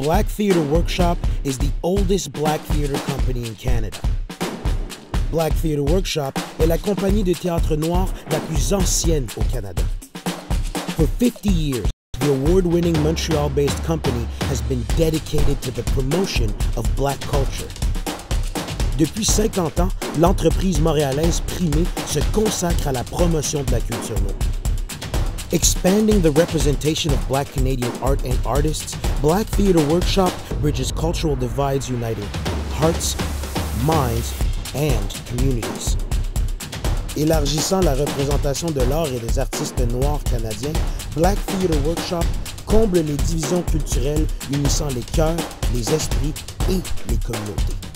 Black Theatre Workshop is the oldest black theatre company in Canada. Black Theatre Workshop est la compagnie de théâtre noir la plus ancienne au Canada. For 50 years, the award-winning Montreal-based company has been dedicated to the promotion of black culture. Depuis 50 ans, l'entreprise montréalaise primée se consacre à la promotion de la culture noire. Expanding the representation of Black Canadian art and artists, Black Theatre Workshop bridges cultural divides uniting hearts, minds, and communities. Élargissant la représentation de l'art et des artistes noirs canadiens, Black Theatre Workshop comble les divisions culturelles unissant les cœurs, les esprits et les communautés.